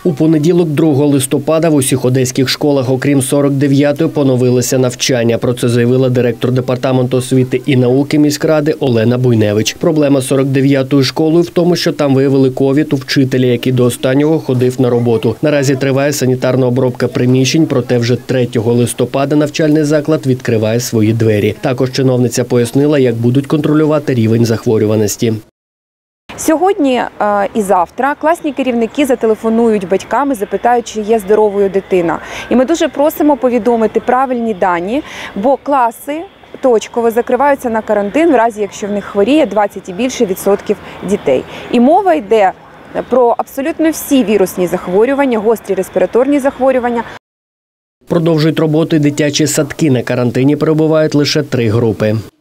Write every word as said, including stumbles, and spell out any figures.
У понеділок, другого листопада, в усіх одеських школах, окрім сорок дев'ятої, поновилося навчання. Про це заявила директор департаменту освіти і науки міськради Олена Буйневич. Проблема з сорок дев'ятою школою в тому, що там виявили ковід у вчителя, який до останнього ходив на роботу. Наразі триває санітарна обробка приміщень, проте вже третього листопада навчальний заклад відкриває свої двері. Також чиновниця пояснила, як будуть контролювати рівень захворюваності. Сьогодні е, і завтра класні керівники зателефонують батькам і запитають, чи є здоровою дитина. І ми дуже просимо повідомити правильні дані, бо класи точково закриваються на карантин, в разі якщо в них хворіє двадцять і більше відсотків дітей. І мова йде про абсолютно всі вірусні захворювання, гострі респіраторні захворювання. Продовжують роботу дитячі садки. На карантині перебувають лише три групи.